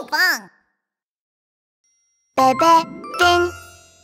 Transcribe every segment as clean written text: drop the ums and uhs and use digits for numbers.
棒。 ベベリン。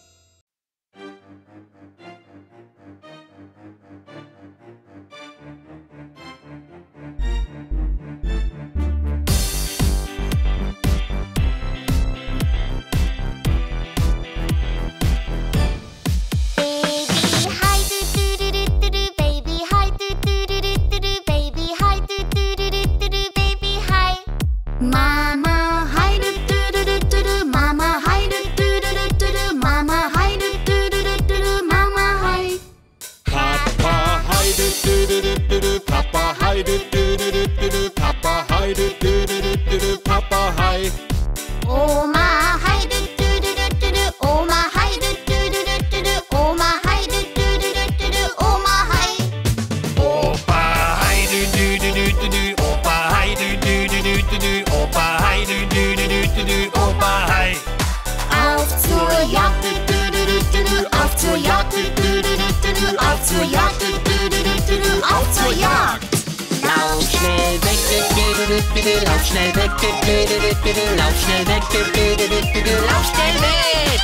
Lauf schnell weg, lauf schnell weg, lauf schnell weg!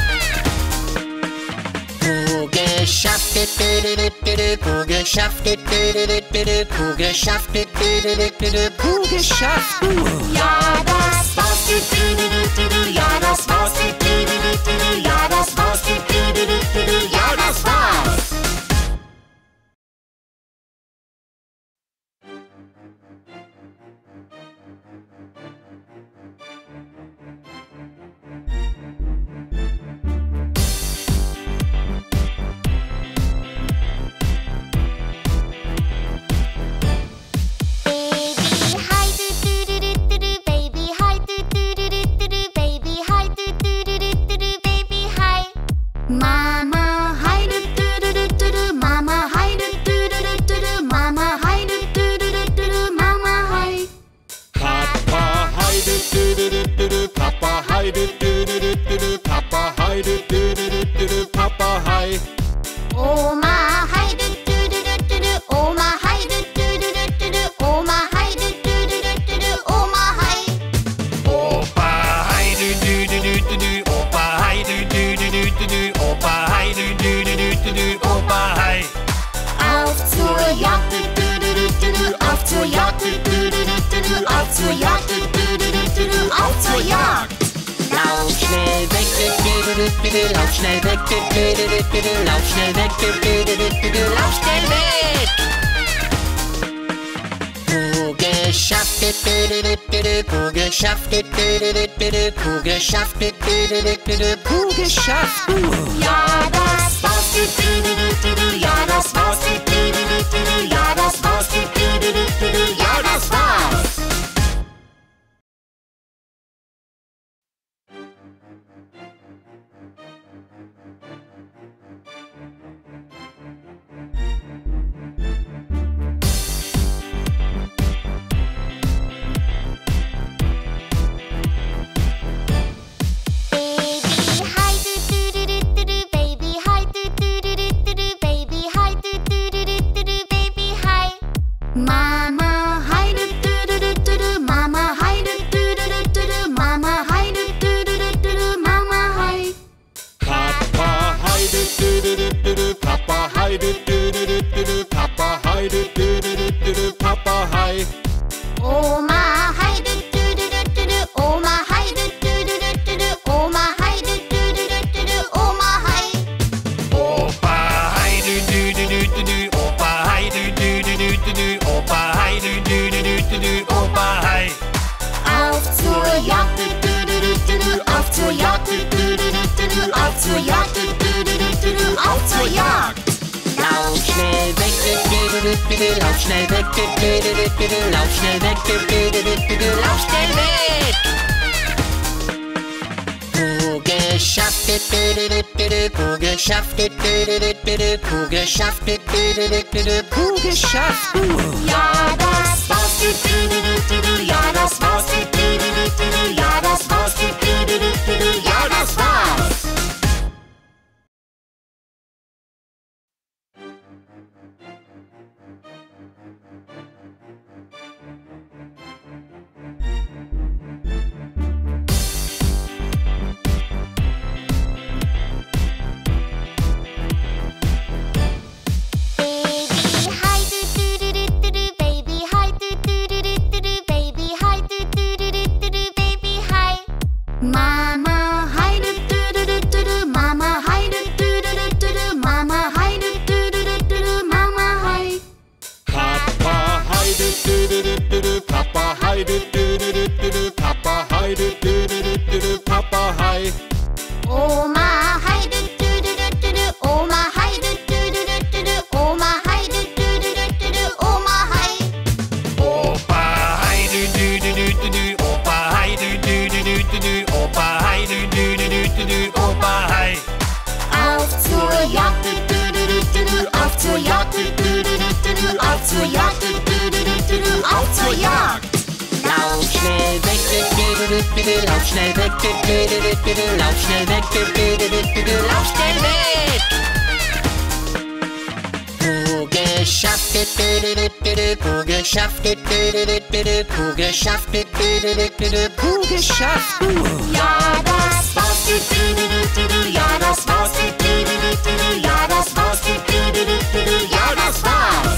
Kuh geschafft, Kuh geschafft, Kuh geschafft, Kuh geschafft! Ja, das war's, ja, das war's, ja, das war's, ja, das war's! Lauf schnell weg, lauf schnell weg, lauf schnell weg! Kuh geschafft, Kuh geschafft, Kuh geschafft, Kuh geschafft! Ja, das war's, ja, das war's, ja, das war's, ja, das war's! Lauf schnell weg, lauf schnell weg, lauf schnell weg! Kuh geschafft, Kuh geschafft, Kuh geschafft, Kuh geschafft! Ja, das war's, ja, das war's, ja, das war's, ja, das war's! zur Jagd, auf zur Jagd. Lauf schnell weg, lauf schnell weg, lauf schnell weg, lauf schnell weg. Kuh geschafft, Kuh geschafft, Kuh geschafft, Kuh geschafft. Ja, das war's, ja, das war's, ja, das war's, ja, das war's.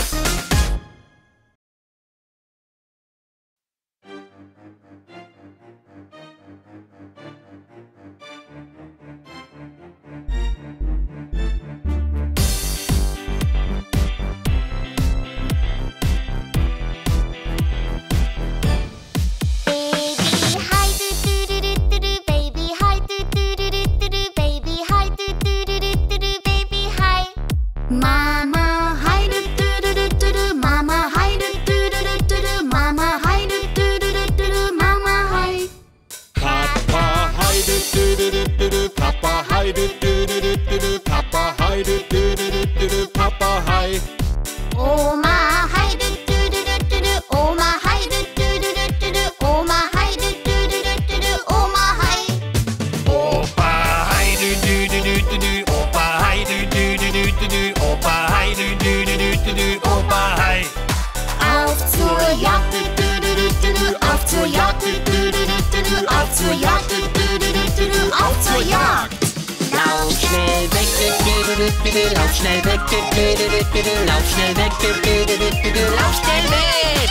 Lauf schnell weg, lauf schnell weg, lauf schnell weg.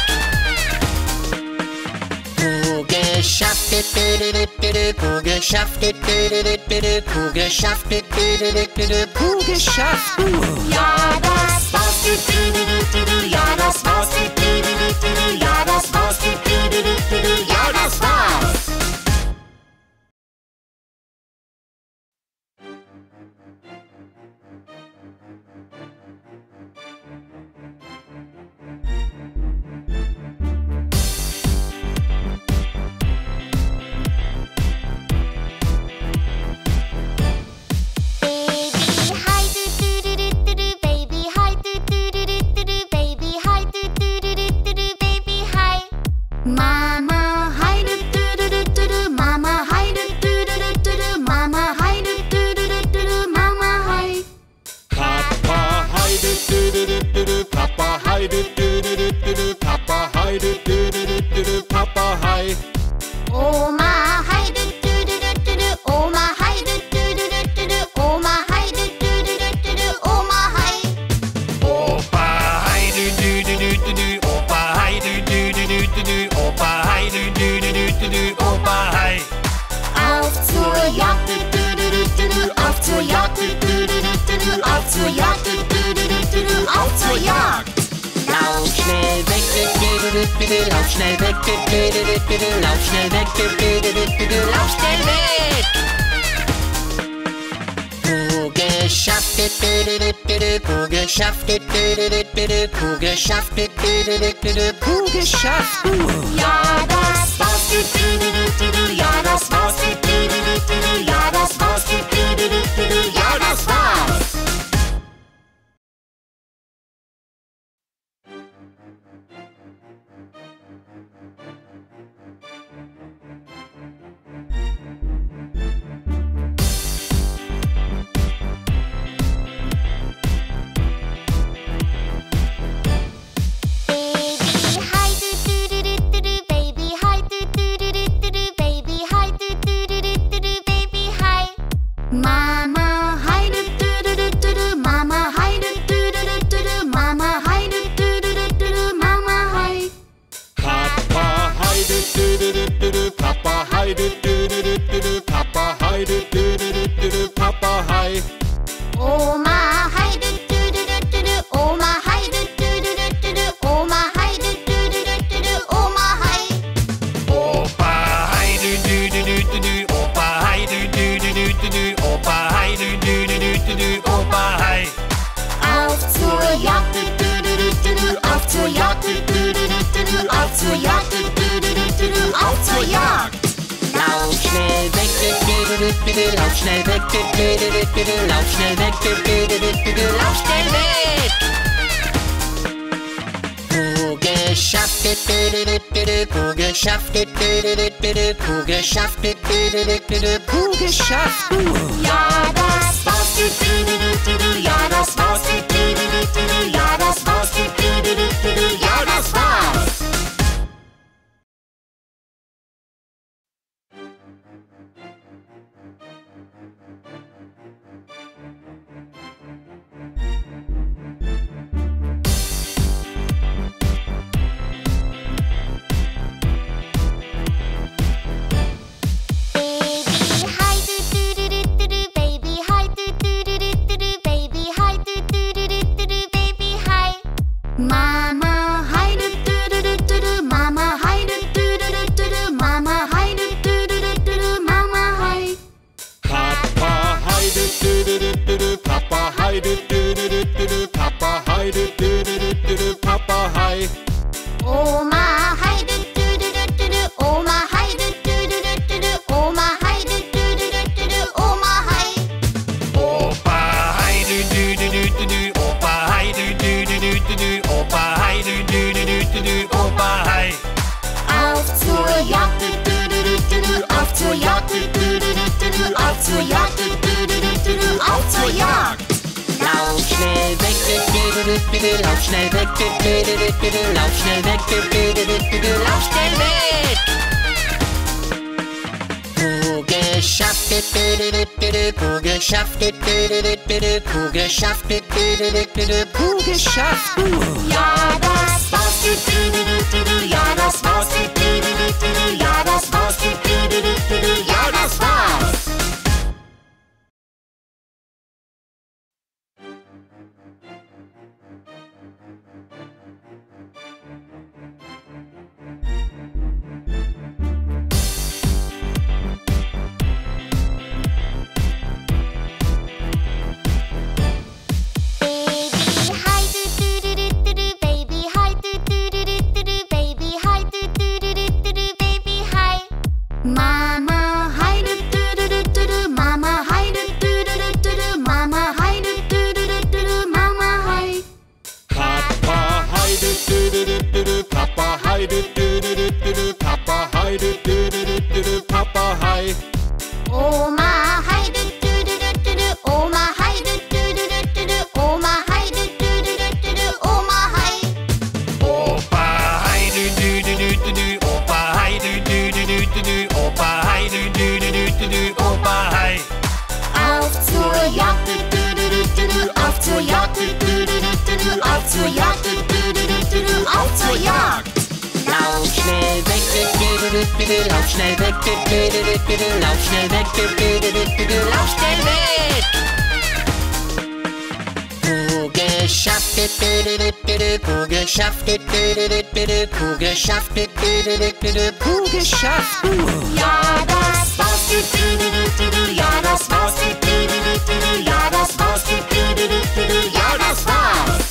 Kuh geschafft, Kuh geschafft, Kuh geschafft, Kuh geschafft. Ja, das war's, ja, das war's, ja, das war's, ja, das war's. Lauf schnell weg, lauf schnell weg, lauf schnell weg. Kuh geschafft, Kuh geschafft, Kuh geschafft, Kuh geschafft. Ja, das war's, ja, das war's, ja, das war's, ja, das war's. Lauf schnell weg, lauf schnell weg, lauf schnell weg. geschafft, Kuh geschafft, Kuh geschafft, Kuh geschafft. Ja, das war's. Ja, das war's. Ja, das war's. Ja, das war's. Mama, hi, Mama, hi, Mama, hi, Mama, hi. Papa, hi, Papa, hi, Papa, hi, Papa, hi. Oma, hi, Oma, hi, Oma, hi, Oma, hi. Opa, hi, Opa, hi, Opa, hi, Opa, hi. Auf zur Jagd, auf zur Jagd, auf zur Jagd, auf zur Jagd. Lauf schnell weg, lauf schnell weg, lauf schnell weg, lauf schnell weg. Kuh geschafft, Kuh geschafft, Kuh geschafft, Kuh geschafft. Ja, das war's. Ja, das war's. Ja, das war's. Ja, das war's. Mama, hi, Mama, hi, Mama, hi, Mama, hi. Papa, hi, Papa, hi, Papa, hi, Papa, hi. Oma, hi, Oma, hi, Oma, hi, Oma, hi. Opa, hi, Opa, hi, Opa, hi, Opa, hi. Auf zur Jagd, auf zur Jagd, auf zur Jagd, auf zur Jagd. Lauf schnell weg, lauf schnell weg, lauf schnell weg, lauf schnell weg. Kuh geschafft, Kuh geschafft, Kuh geschafft, Kuh geschafft. Ja, das war's. Ja, das war's. Ja, das war's. Ja, das war's.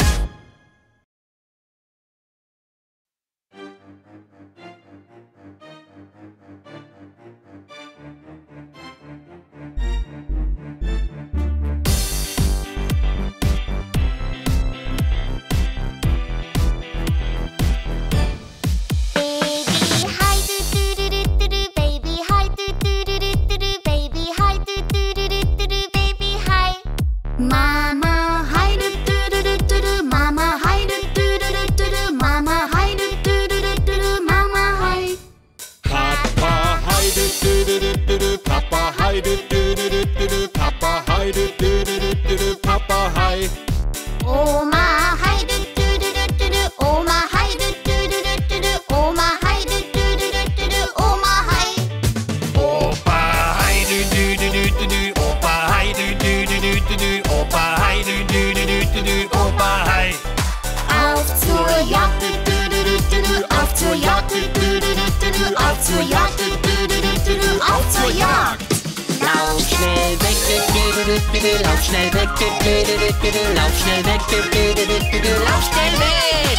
Mama, hi, Mama, hi, Mama, hi, Mama, hi. Papa, hi, Papa, hi, Papa, hi, Papa, hi. Oma, hi, Oma, hi, Oma, hi, Oma, hi. Opa, hi, Opa, hi, Opa, hi, Opa, hi. Auf zur Jagd, auf zur Jagd, auf zur Jagd, auf zur Jagd. Lauf schnell weg, lauf schnell weg, lauf schnell weg, lauf schnell weg.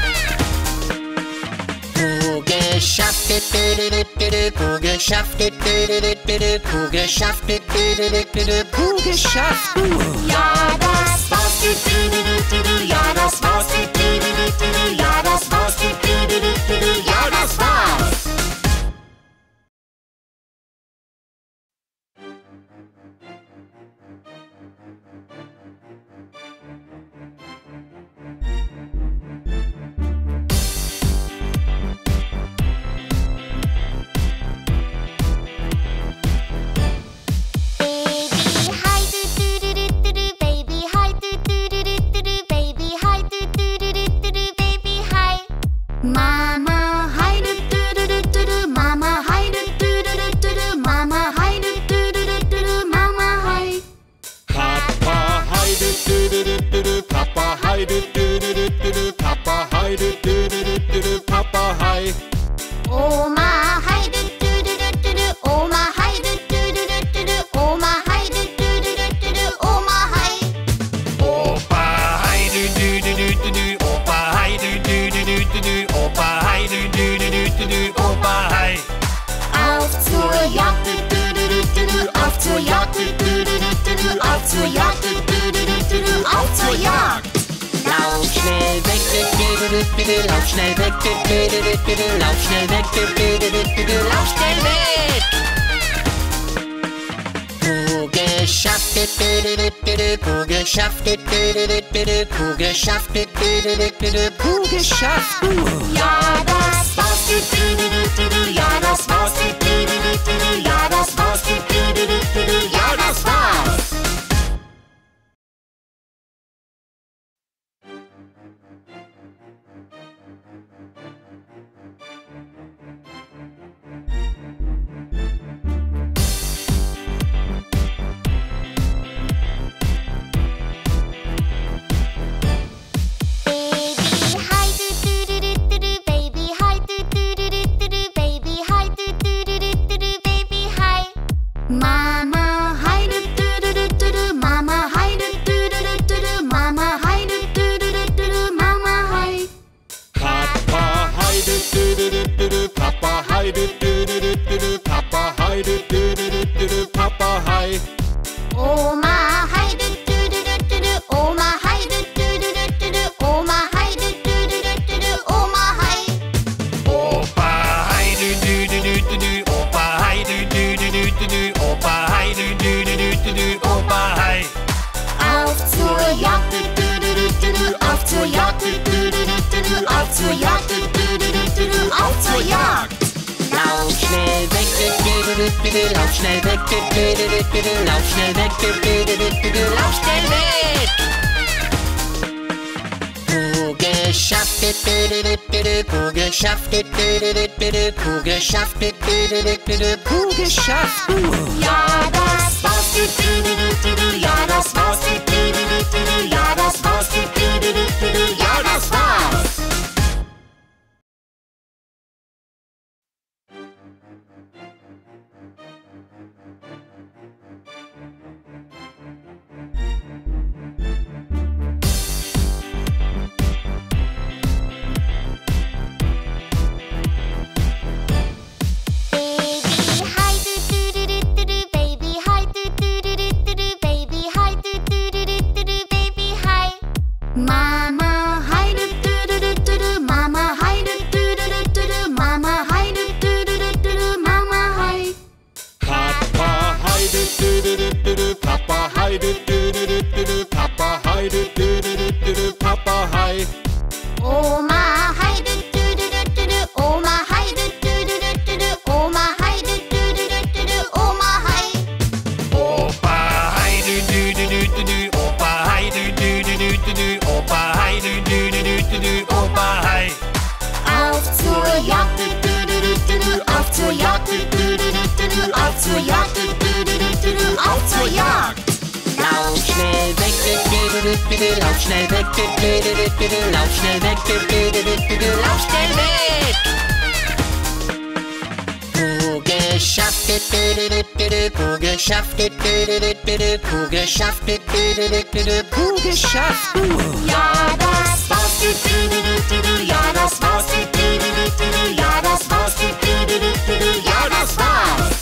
Kuh geschafft, Kuh geschafft, Kuh geschafft, Kuh geschafft. Ja, das war's. Ja, das war's. Ja, das war's. zur Jagd, auf zur Jagd, auf zur Jagd, auf zur Jagd. Lauf schnell weg, lauf schnell weg, lauf schnell weg, lauf schnell weg. Kuh geschafft, Kuh geschafft, Kuh geschafft, Kuh geschafft. Ja, das war's, ja, das war's, ja, das war's, ja, das war's. Lauf schnell weg, lauf schnell weg, lauf schnell weg. Kuh geschafft, Kuh geschafft, Kuh geschafft, Kuh geschafft. Ja, das war's, ja, das war's, ja, das war's, ja, das war's. Lauf schnell weg, lauf schnell weg, lauf schnell weg. Kuh geschafft, Kuh geschafft, Kuh geschafft, Kuh geschafft. Ja, das war's, ja, das war's, ja, das war's, ja, das war's.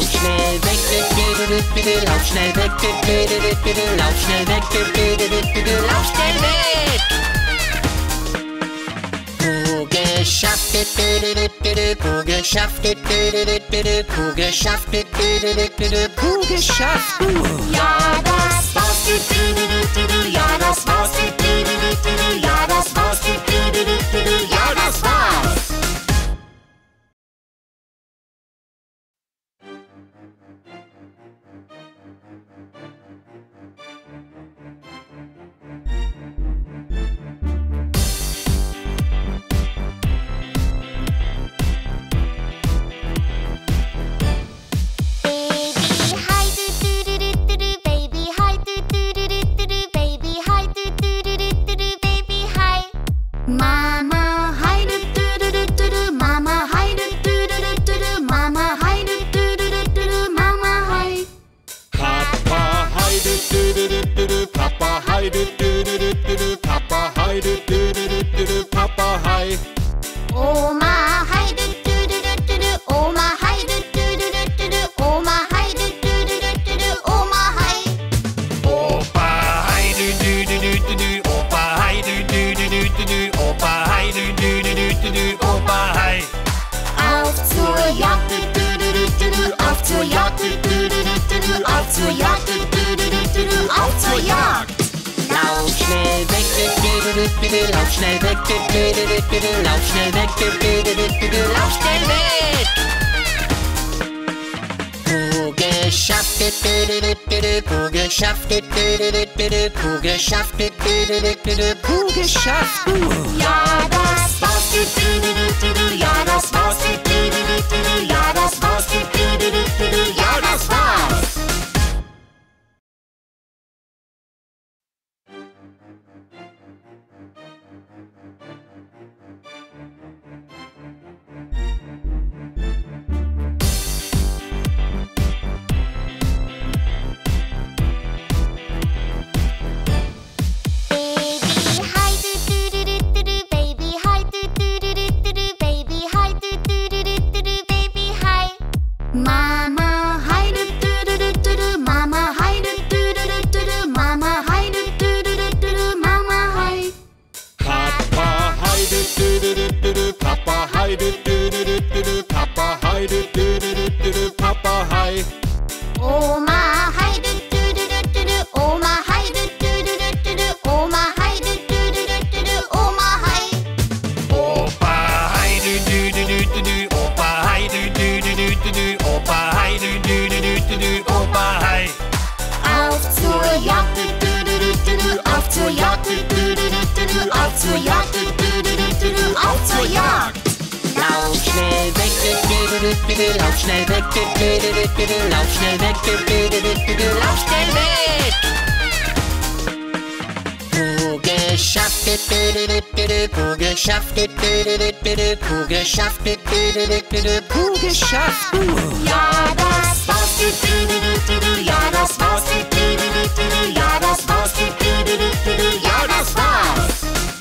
lauf schnell weg, lauf schnell weg, lauf schnell weg, lauf schnell weg. Kuh geschafft, Kuh geschafft, Kuh geschafft, Kuh geschafft. Ja, das war's, ja, das war's, ja, das war's, ja, das war's. Lauf schnell weg, lauf schnell weg, lauf schnell weg. Kuh geschafft, Kuh geschafft, Kuh geschafft, Kuh geschafft. Ja, das war's, ja, das war's, ja, das war's, ja, das war's. Lauf schnell weg, lauf schnell weg, lauf schnell weg. Kuh geschafft, Kuh geschafft, Kuh geschafft, Kuh geschafft. Ja, das war's, ja, das war's, ja, das war's, ja, das war's.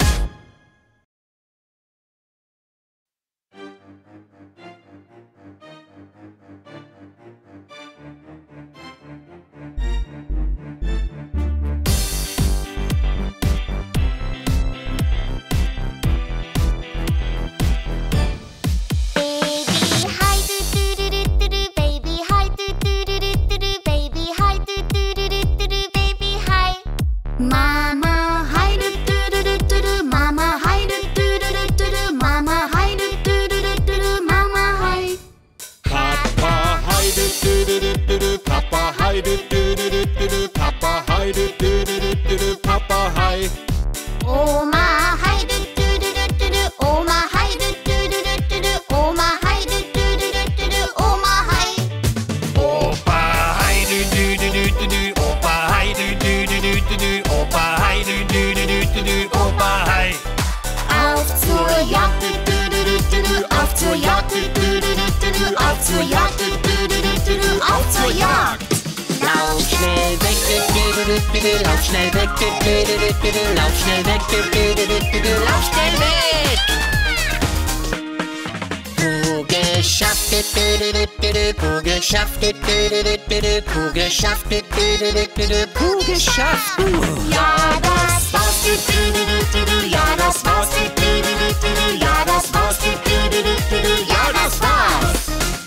Lauf schnell weg, lauf schnell weg, lauf schnell weg. Kuh geschafft, Kuh geschafft, Kuh geschafft, Kuh geschafft. Ja, das war's, ja, das war's, ja, das war's, ja, das war's.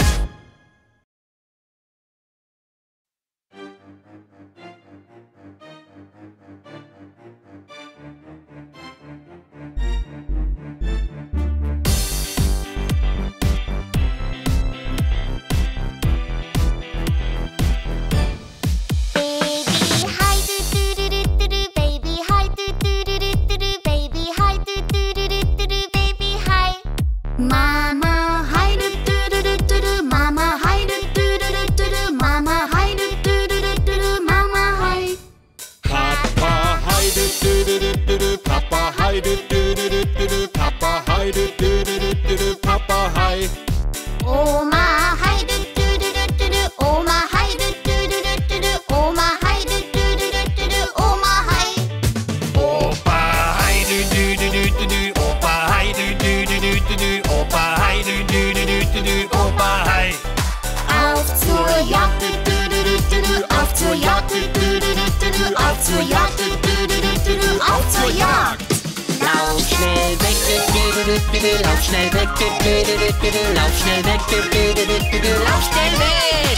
Mama, hi, Mama, hi, Mama, hi, Mama, hi. Papa Heide, Papa Heide, Papa Heide, Papa Hai. Oma, hi, Oma, hi, Oma, hi, Oma, hi. Opa Heide, Opa Heide, Opa Heide, Opa Hai. Auf zur Jagd, auf zur Jagd, auf zur Jagd, auf zur Jagd. Lauf schnell weg, lauf schnell weg, lauf schnell weg, lauf schnell weg.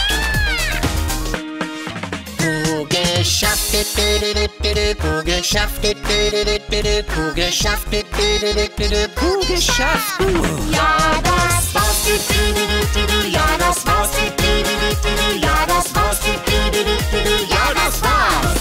Kuh geschafft, Kuh geschafft, Kuh geschafft, Kuh geschafft. Ja, das war's, ja, das war's, ja, das war's, ja, das war's.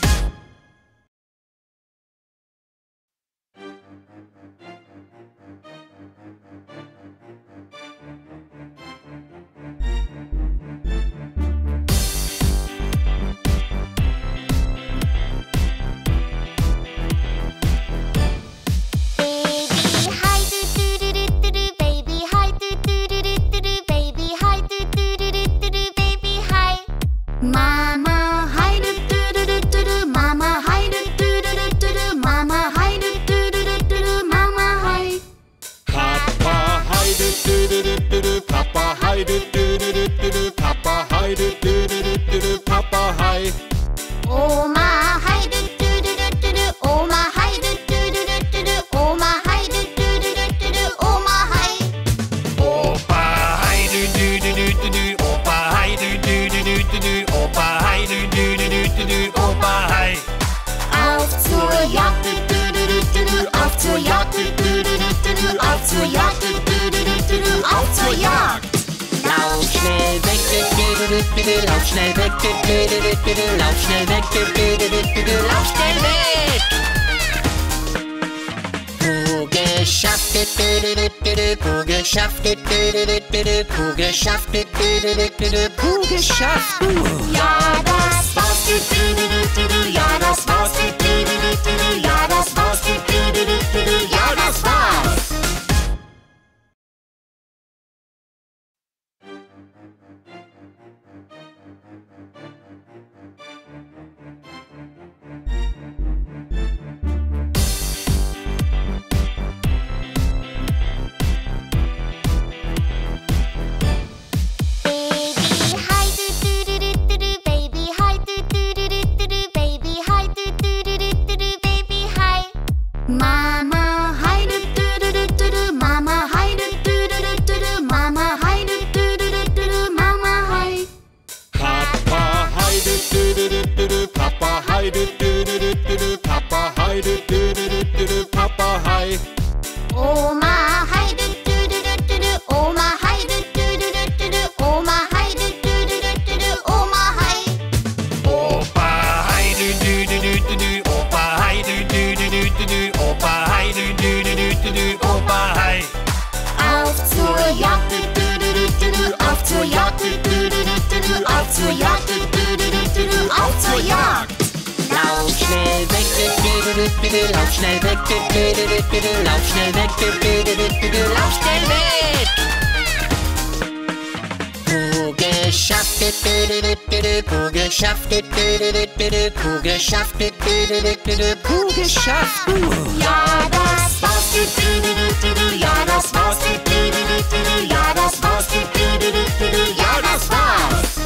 Mama, hi, Mama, hi, Mama, hi, Mama, hi. Papa Heide, Papa Heide, Papa Heide, Papa Hai. Oma, hi, Oma, hi, Oma, hi, Oma, hi. Opa Heide, Opa Heide, Opa Heide, Opa Hai. Auf zur Jagd, auf zur Jagd, auf zur Jagd, auf zur Jagd. Lauf schnell weg, lauf schnell weg, lauf schnell weg, lauf schnell weg. Kuh geschafft, Kuh geschafft, Kuh geschafft, Kuh geschafft. Ja, das war's, ja, das war's, ja, das war's, ja, das war's. Mama, hi, Mama, hi, Mama, hi, Mama, hi. Papa Heide, Papa Heide, Papa Heide, Papa Hai. Oma, hi, Oma, hi, Oma, hi, Oma, hi. Opa Heide, Opa Heide, Opa Heide, Opa Hai. Auf zur Jagd, auf zur Jagd, auf zur Jagd, auf zur Jagd. Lauf schnell weg, lauf schnell weg, lauf schnell weg, lauf schnell weg. Kuh geschafft, Kuh geschafft, Kuh geschafft, Kuh geschafft. Ja, das war's, ja, das war's, Ja, das war's. Ja, das war's.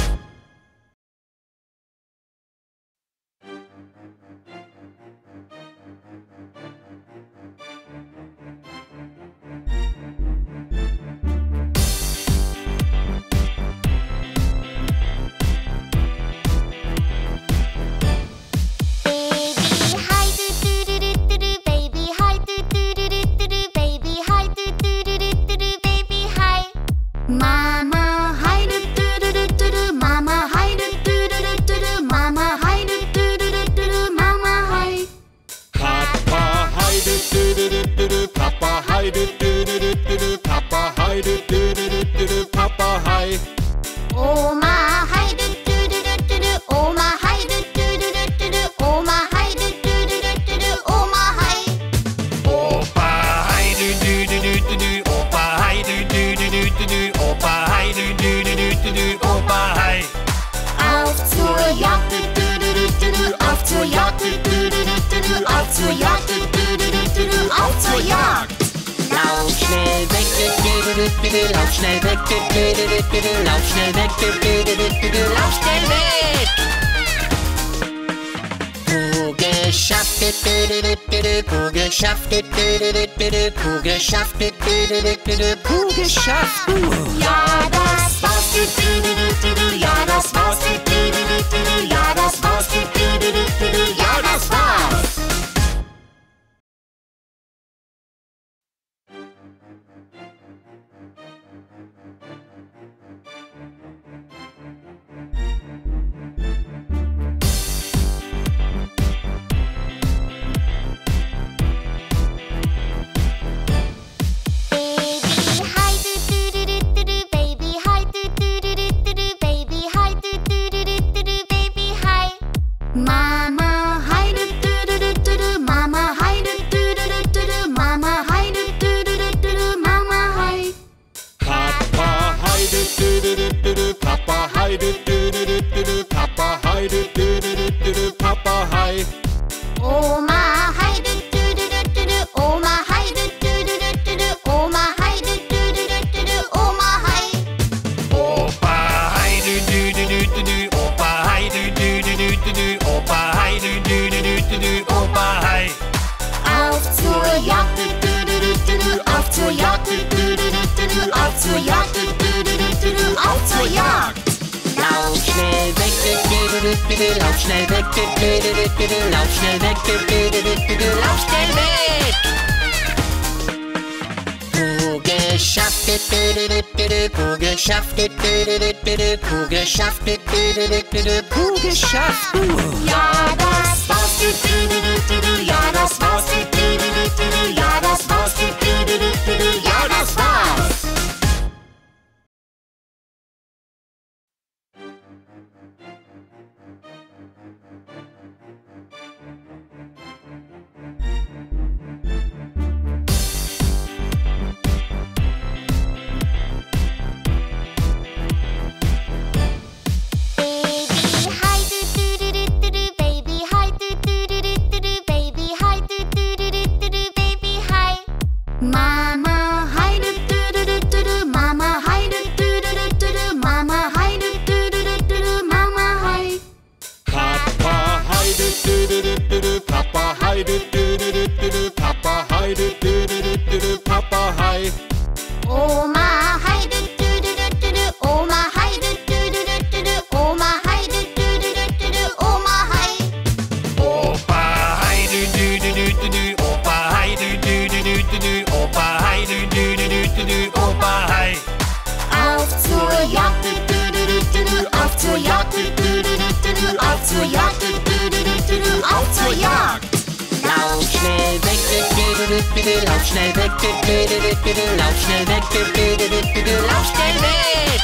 Mama, hi, Mama, hi, Mama, hi, Mama, hi. Papa, hi, Papa, hi, Papa, hi, Papa, hi. Oma, hi, Oma, hi, Oma, hi, Oma, hi. Opa, hi, Opa, hi, Opa, hi, Opa, hi. Auf zur Jagd, auf zur Jagd, auf zur Jagd, auf zur Jagd. Lauf schnell weg, lauf schnell weg, lauf schnell weg, lauf schnell weg. Kuh geschafft, Kuh geschafft, Kuh geschafft, Kuh geschafft. Ja, das war's, ja, das war's, ja, das war's, ja, das war's. Mama, hi, Mama, hi, Mama, hi, Mama, hi. Papa, hi, Papa, hi, Papa, hi, Papa, hi. Oma, hi, Oma, hi, Oma, hi, Oma, hi. Opa, hi, Opa, hi, Opa, hi, Opa, hi. Auf zur Jagd, auf zur Jagd, auf zur Jagd, auf zur Jagd. Lauf schnell weg, lauf schnell weg, lauf schnell weg, lauf schnell weg. Kuh geschafft, Kuh geschafft, Kuh geschafft, Kuh geschafft. Ja, das war's, ja, das war's, ja, das war's, ja, das war's. Mama, hi, Mama, hi, Mama, hi, Mama, hi. Papa, hi, Papa, hi, Papa, hi, Papa, hi. Oma, hi, Oma, hi, Oma, hi, Oma, hi. Opa, hi, Opa, hi, Opa, hi, Opa, hi. Auf zur Jagd, auf zur Jagd, auf zur Jagd, auf zur Jagd. Lauf schnell weg, lauf schnell weg, lauf schnell weg, lauf schnell weg.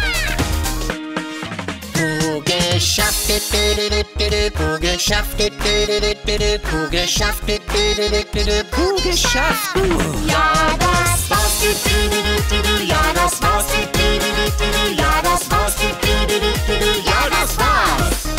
Kuh geschafft, Kuh geschafft, Kuh geschafft, Kuh geschafft. Ja, das war's, ja, das war's, ja, das war's, ja, das war's.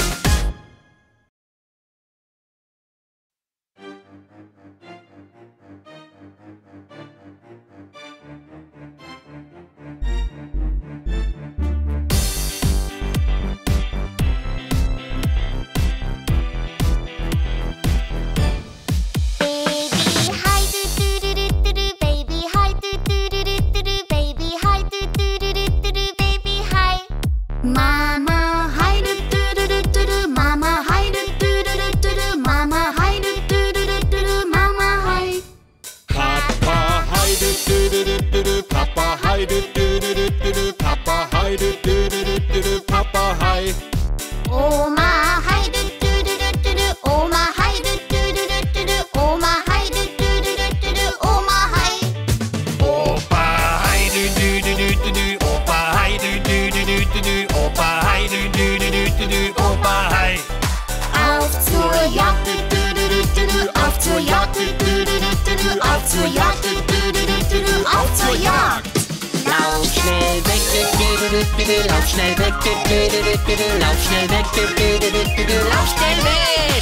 auf zur Jagd, auf zur Jagd, auf zur Jagd. Lauf schnell weg, lauf schnell weg, lauf schnell weg, lauf schnell weg.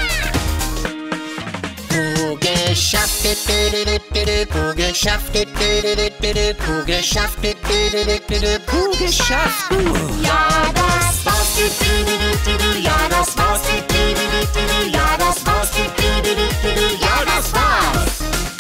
Kuh geschafft, Kuh geschafft, Kuh geschafft, Kuh geschafft. Ja, das war's, ja, das war's, ja, das war's, ja, das war's.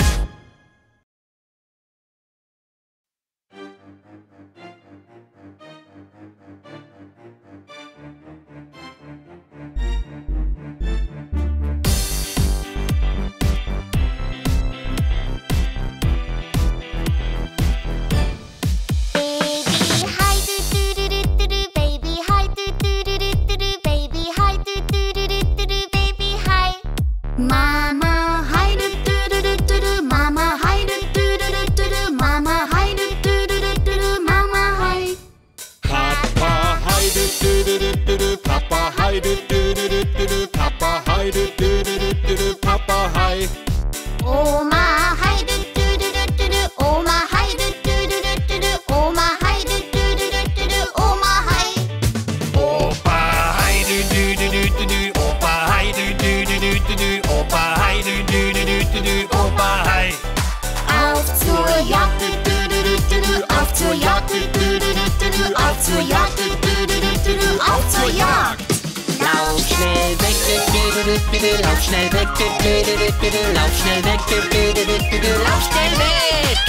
Mama, heide, Mama, heide, Mama, heide, Mama, heide. Papa Heide, Papa Heide, Papa Heide, Papa Hai. Oma, heide, Oma, heide, Oma, heide, Oma, heide. Opa Heide, Opa Heide, Opa Heide, Opa Hai. Auf zur Jagd, auf zur Jagd, auf zur Jagd, auf zur Jagd. Lauf schnell weg, lauf schnell weg, lauf schnell weg, lauf schnell weg.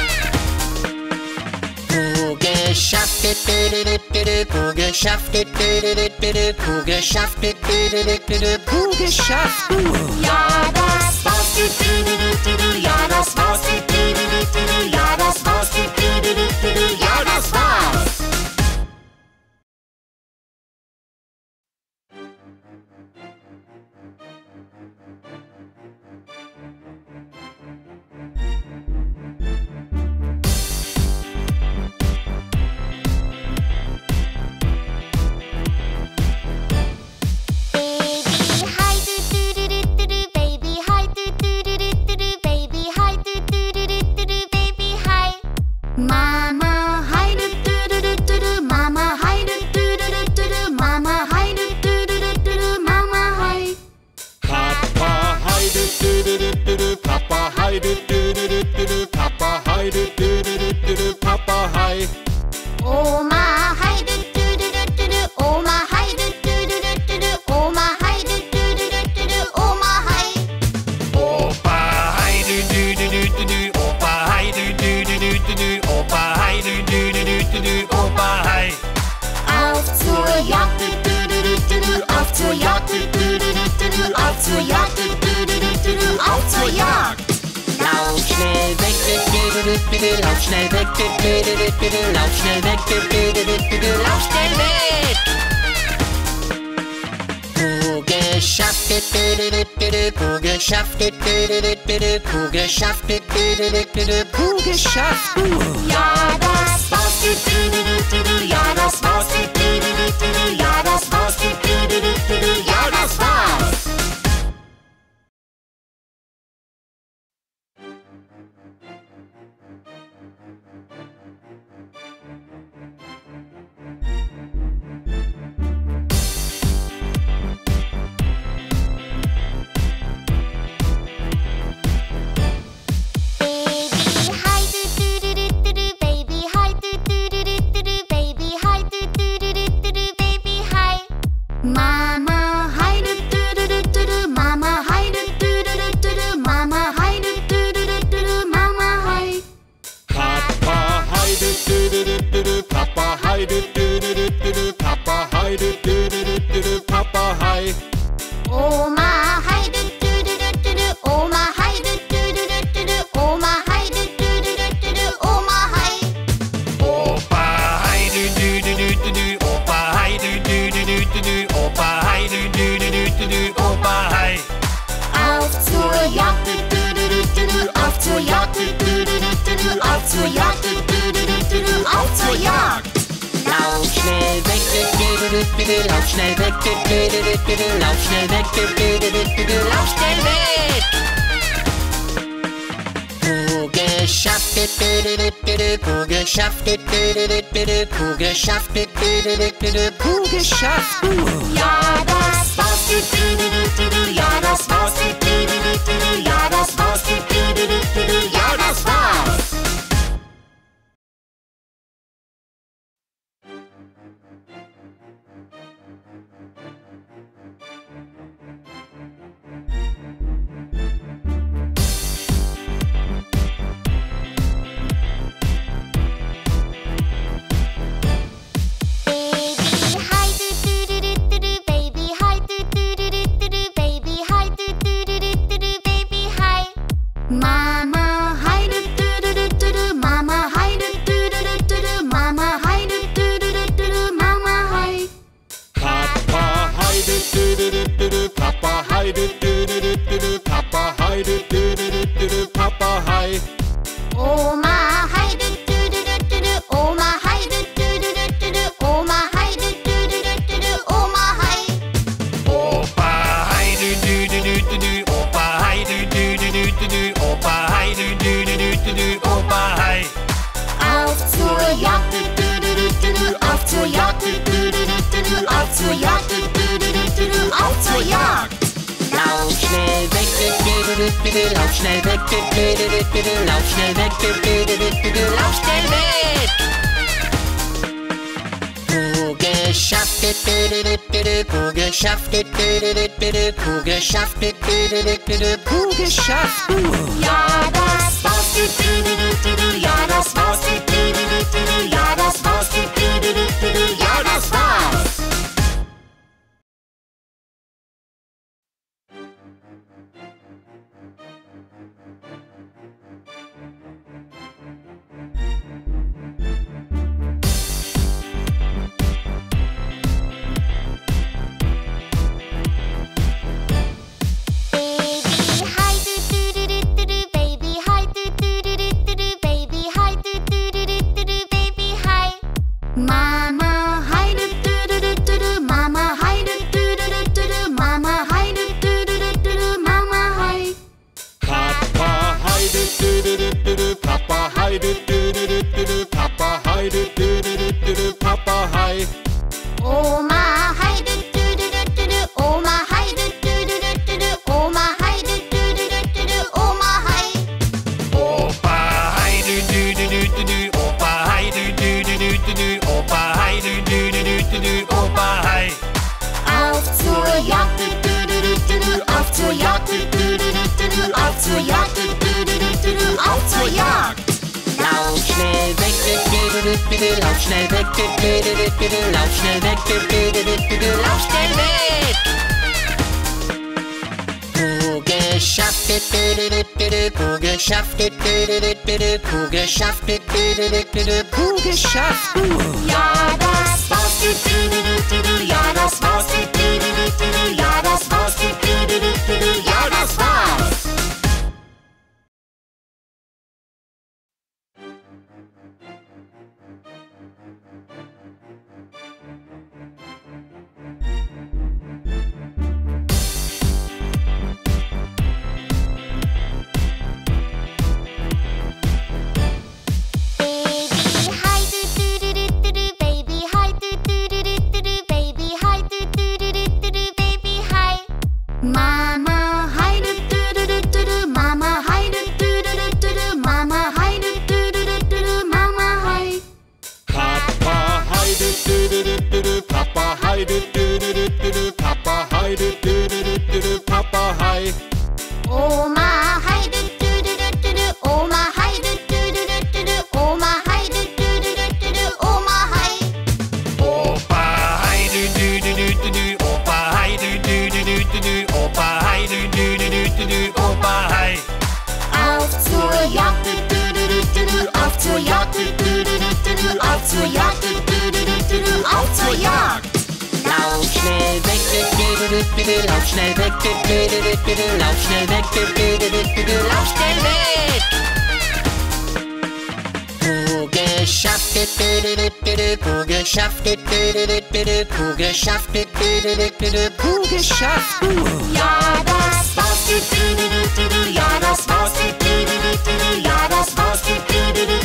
Kuh geschafft, Kuh geschafft, Kuh geschafft, Kuh geschafft. Ja, das war's, ja, das war's, ja, das war's, ja, das war's. Mama, heide, Mama, heide, Mama, heide, Mama, heide. Papa Heide, Papa Heide, Papa Heide, Papa Hai. Oma, heide, Oma, heide, Oma, heide, Oma, heide. Opa Heide, Opa Heide, Opa Heide, Opa Hai. Auf zur Jagd, auf zur Jagd, auf zur Jagd, auf zur Jagd. Lauf schnell weg, lauf schnell weg, lauf schnell weg, lauf schnell weg. Kuh geschafft, Kuh geschafft, Kuh geschafft, Kuh geschafft. Ja, das war's, ja, das war's, ja, das war's, ja, das war's. Mama, heide, Mama, heide, Mama, heide, Mama, heide. Papa Heide, Papa Heide, Papa Heide, Papa Hai. Oma, heide, Oma, heide, Oma, heide, Oma, heide. Opa Heide, Opa Heide, Opa Heide, Opa Hai. Auf zur Jagd, auf zur Jagd, auf zur Jagd, auf zur Jagd. Lauf schnell weg, lauf schnell weg, lauf schnell weg, lauf schnell weg. Kuh geschafft, Kuh geschafft, Kuh geschafft. Ja, das war's, ja, das war's, ja, das war's, ja, das war's. Mama, hi, Mama, hi, Mama, hi, Mama, hi. Papa hi, Papa hi, Papa hi, Papa hi. Oma, hi, Oma, hi, Oma, hi, Oma, hi. Opa hi, Opa hi, Opa hi, Opa hi. Auf zur Jagd, auf zur Jagd, auf zur Jagd, auf zur Jagd. Lauf schnell weg, lauf schnell weg, lauf schnell weg, lauf schnell weg. Kuh geschafft, Kuh geschafft, Kuh geschafft, Kuh geschafft. Ja, das war's, ja, das war's, ja, das war's, ja, das war's. Mama, hi, Mama, hi, Mama, hi, Mama, hi. Papa hi, Papa hi, Papa hi, Papa hi. Oma, hi, Oma, hi, Oma, hi, Oma, hi. Opa hi, Opa hi, Opa hi, Opa hi. Auf zur Jagd, auf zur Jagd, auf zur Jagd, auf zur Jagd. Lauf schnell weg, lauf schnell weg, lauf schnell weg, lauf schnell weg. Kuh geschafft, Kuh geschafft, Kuh geschafft, Kuh geschafft. Ja, das war's, ja, das war's, ja, das war's, ja, das war's. Mama, hi, Mama, hi, Mama, hi, Mama, hi. Papa hi, Papa hi, Papa hi, Papa hi. Oma, hi, Oma, hi, Oma, hi, Oma, hi. Opa hi, Opa hi, Opa hi, Opa hi. Auf zur Jagd, auf zur Jagd, auf zur Jagd, auf zur Jagd. Lauf schnell weg, lauf schnell weg, lauf schnell weg, lauf schnell weg. Kuh geschafft, Kuh geschafft, Kuh geschafft, Kuh geschafft. Ja, das war's, ja, das war's, ja, das war's,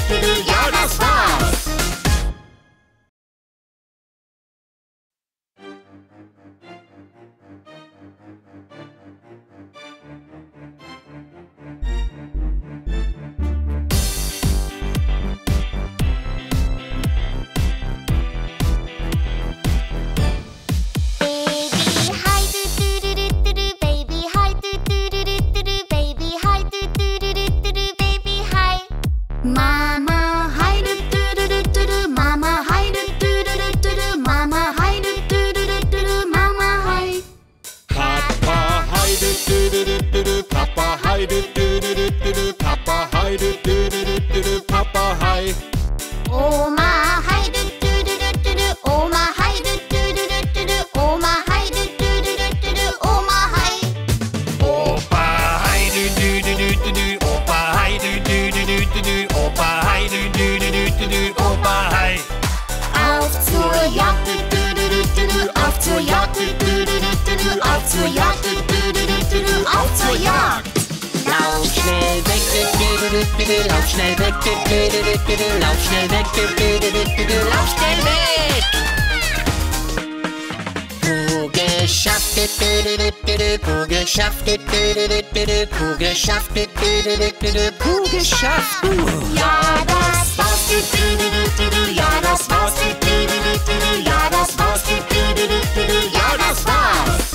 Papa Hai, Papa Hai, Papa Hai. Oma Hai, Oma Hai, Oma Hai, Oma Hai. Opa Hai, Opa Hai, Opa Hai, Opa Hai. Auf zur Jagd, auf zur Jagd, auf zur Jagd, auf zur Jagd. Lauf schnell weg, lauf schnell weg, lauf schnell weg, lauf schnell weg. Kuh geschafft, Kuh geschafft, Kuh geschafft, Kuh geschafft. Ja, das war's, ja, das war's, ja, das war's, ja, das war's.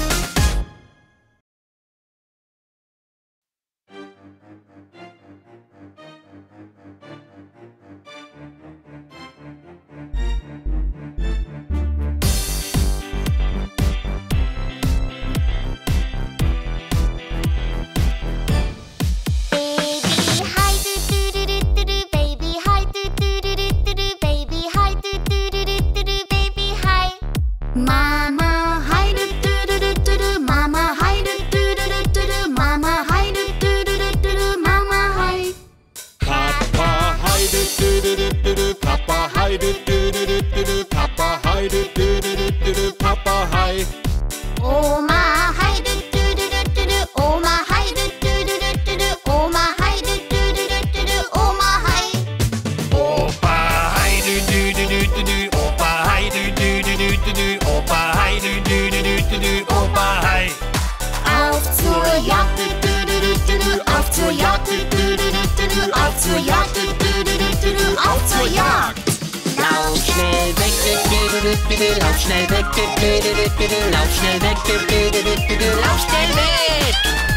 Mama Hai, Mama Hai, Mama Hai, Mama Hai. Papa Hai, Papa Hai, Papa Hai, Papa Hai. Oma Hai, Oma Hai, Oma Hai, Oma Hai. Opa Hai, Opa Hai, Opa Hai, Opa Hai. Auf zur Jagd, auf zur Jagd, auf zur Jagd, auf zur Jagd. Lauf schnell weg, lauf schnell weg, lauf schnell weg, lauf schnell weg.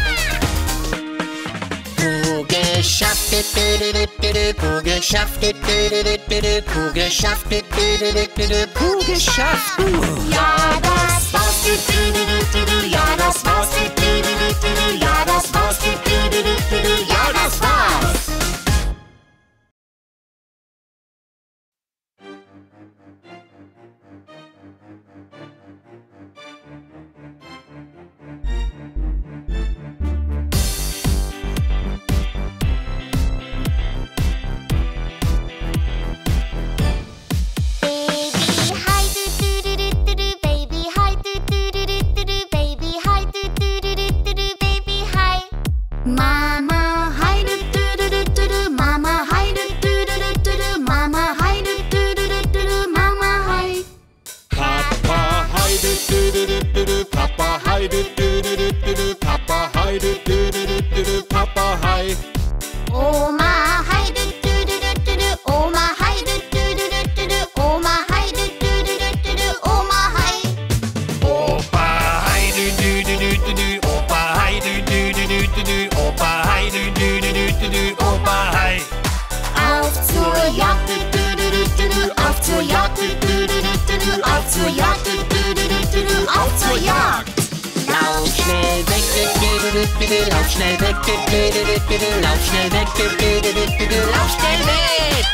Kuh geschafft, Kuh geschafft, Kuh geschafft, Kuh geschafft. Ja, das war's, ja, das war's, ja, das war's, ja, das war's. Mama Hai, Mama Hai, Mama Hai, Mama Hai. Papa Hai, Papa Hai, Papa Hai, Papa Hai. Oma Hai, Oma Hai, Oma Hai, Oma Hai. Opa Hai, Opa Hai, Opa Hai, Opa Hai. Auf zur Jagd, auf zur Jagd, auf zur Jagd, auf zur Jagd. Lauf schnell weg, lauf schnell weg, lauf schnell weg, lauf schnell weg.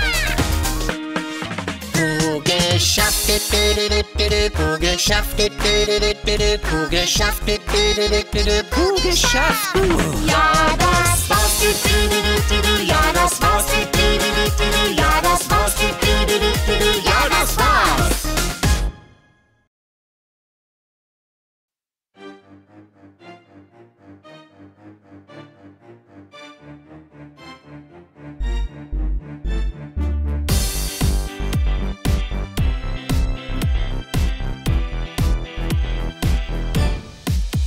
Kuh geschafft, Kuh geschafft, Kuh geschafft, Kuh geschafft. Ja, das war's, ja, das war's, ja, das war's, ja, das war's.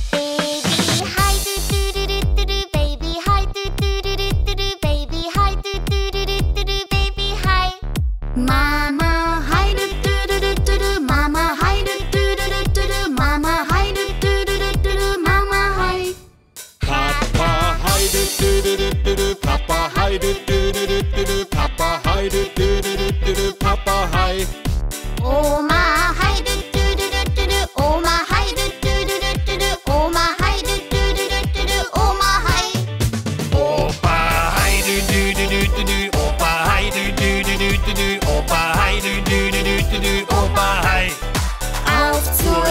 Baby Hai,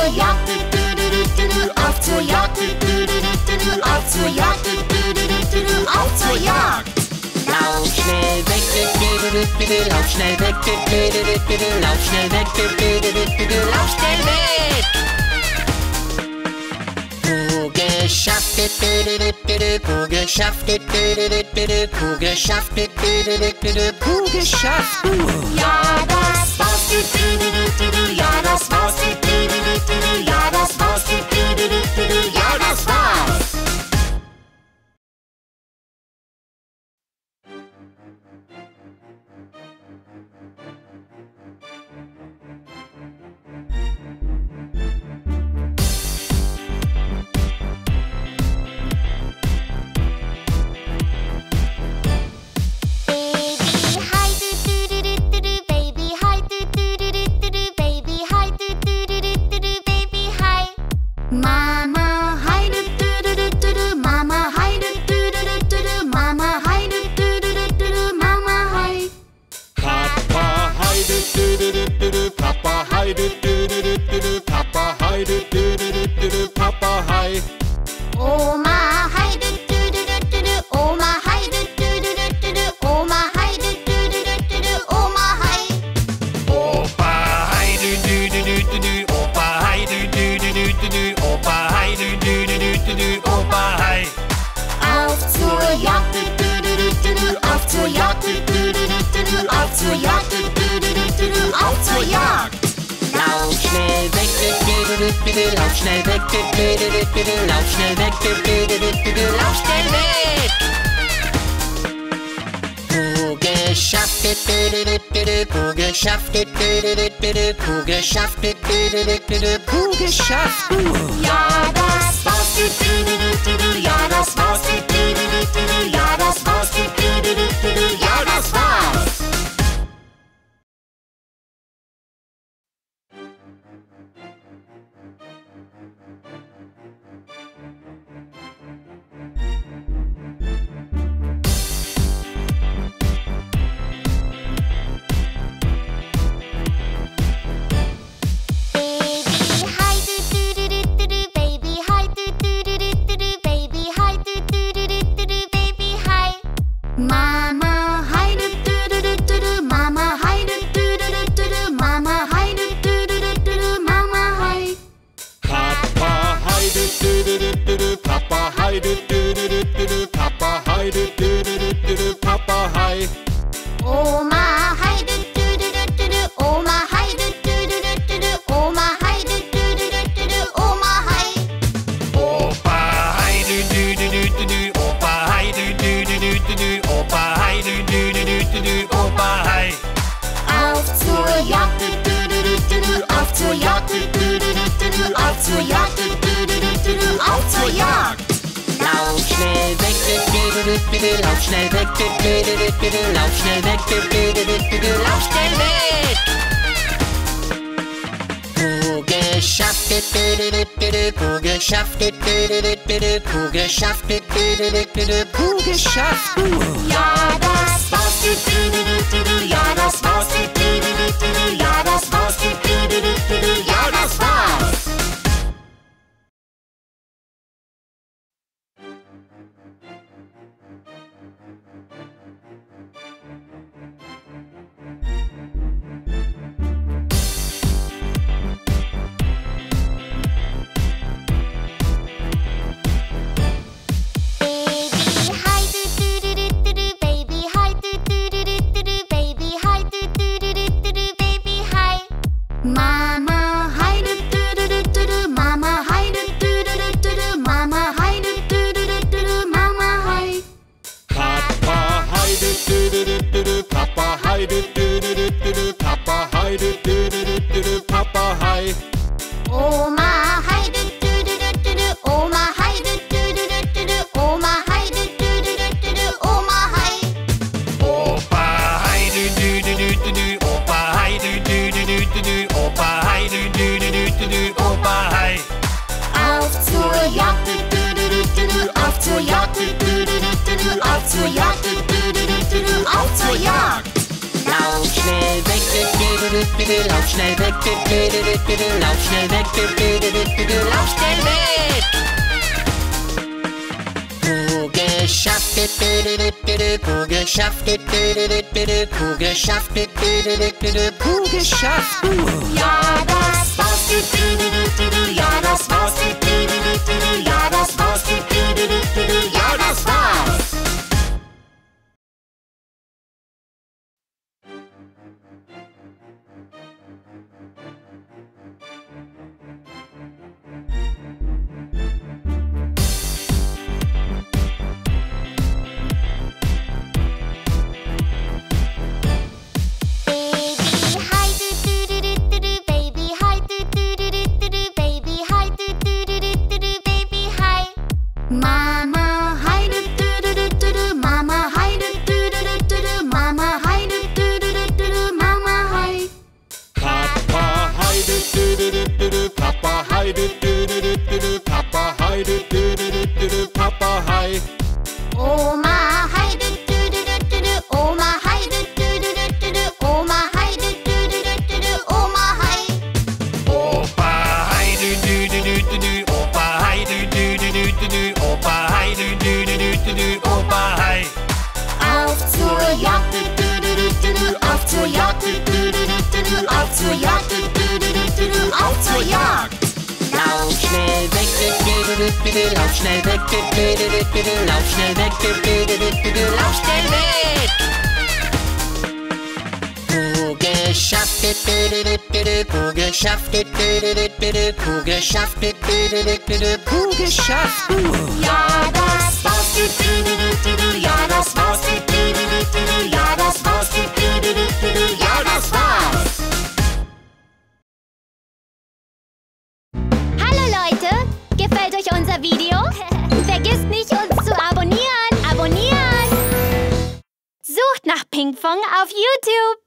Jagd, auf zur Jagd, auf zur Jagd, auf zur Jagd. Lauf schnell weg, lauf schnell weg, lauf schnell weg, lauf schnell weg. Kuh geschafft, Kuh geschafft, Kuh geschafft, Kuh geschafft. Ja, das war's, ja, das war's, ja, das war's, ja, das war's. Mama Heide, Mama Heide, Mama Heide, Mama Heide. Papa Heide, Papa Heide, Papa Heide, Papa Heide. Oma Heide, Oma Heide, Oma Heide, Oma Heide. Opa Heide, Opa Heide, Opa Heide, Opa Heide. Auf zur Jagd, auf zur Jagd, auf zur Jagd, auf zur Jagd. Lauf schnell weg, lauf schnell weg, lauf schnell weg, lauf schnell weg. Kuh geschafft, Kuh geschafft, Kuh geschafft, Kuh geschafft. Ja, das war's, ja, das war's, ja, das war's, ja, das war's. Mama Heide, Mama Heide, Mama Heide, Mama Heide. Papa Heide, Papa Heide, Papa Heide, Papa Heide. Oma Heide, Oma Heide, Oma Heide, Oma Heide. Opa Heide, Opa Heide, Opa Heide, Opa Heide. Auf zur Jagd, auf zur Jagd, auf zur Jagd, auf zur Jagd. Lauf schnell weg, lauf schnell weg, lauf schnell weg, lauf schnell weg. Kuh geschafft, Kuh geschafft, Kuh geschafft, Kuh geschafft. Ja, das war's, ja, das war's, ja, das war's, ja, das war's. Mama Heide, Mama Heide, Mama Heide, Mama Heide. Papa Heide, Papa Heide, Papa Heide, Papa Heide. Oma Heide, Oma Heide, Oma Heide, Oma Heide. Opa Heide, Opa Heide, Opa Heide, Opa Heide. Auf zur Jagd, auf zur Jagd, auf zur Jagd, auf zur Jagd. Lauf schnell weg, lauf schnell weg, lauf schnell weg, lauf schnell weg. Kuh geschafft, Kuh geschafft, Kuh geschafft, Kuh geschafft. Ja, das war's, ja, das war's, ja, das war's, ja, das war's. Lauf schnell weg, lauf schnell weg, lauf schnell weg. Kuh geschafft, Kuh geschafft, Kuh geschafft, Kuh geschafft. Ja, das war's, ja, das war's, ja, das war's, ja, das war's. Hallo Leute, gefällt euch unser Video? Vergisst nicht, uns zu abonnieren. Abonnieren! Sucht nach Pinkfong auf YouTube.